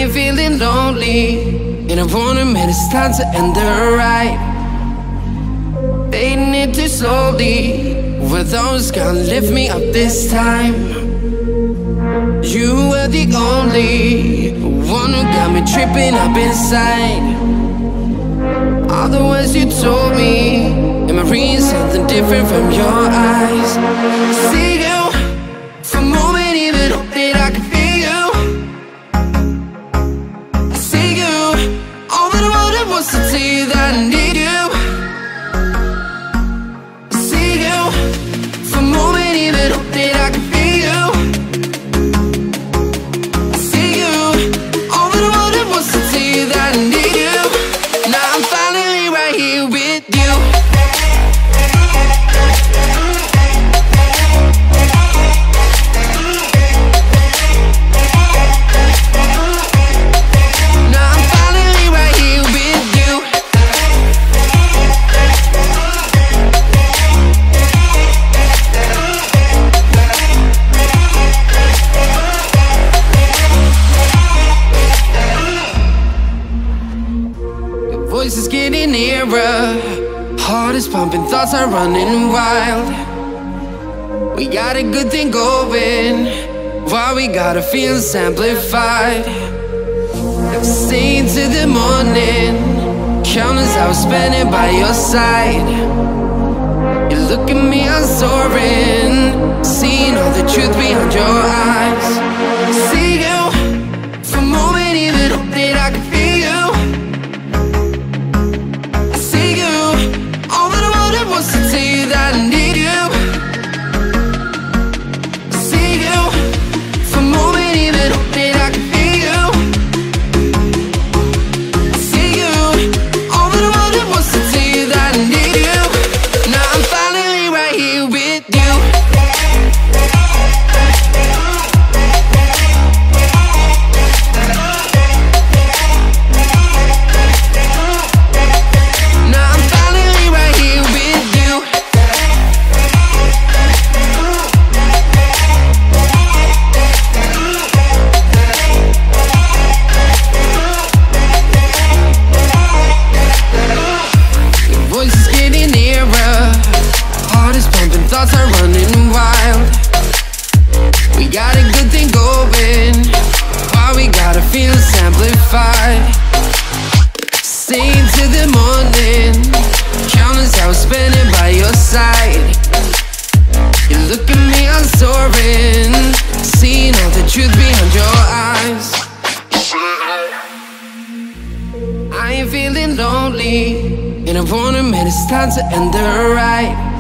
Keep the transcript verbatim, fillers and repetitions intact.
ain't feeling lonely, and I wanna admit it's time to end the ride. Fading it too slowly, were those gonna lift me up this time? You were the only one who got me tripping up inside. All the words you told me, am I reading something different from your eyes? See you for a moment, even hope that I can feel you. I see you, all that I wanted was to tell you that I need you. I see you for a moment, even hope that I can feel you. I see you, all that I wanted was to tell you that I need you. Now I'm finally right here with you. Voice is getting nearer, heart is pumping, thoughts are running wild. We got a good thing going, why we gotta feel amplified. Stay to the morning, countless hours spending by your side. You look at me, I'm soaring, seeing all the truth behind your eyes. See you for a moment, even hope that I can feel you. Wants to tell you that I need you. See you for a moment, even hope that I can feel you. See you, all that I wanted was to tell you that I need you. Now I'm finally right here with you. Thoughts are running wild. We got a good thing going, why we gotta feel amplified. Staying till the morning, countless hours spending by your side. You look at me, I'm soaring, seeing all the truth behind your eyes. I ain't feeling lonely, and I wanna admit it's time to end the ride.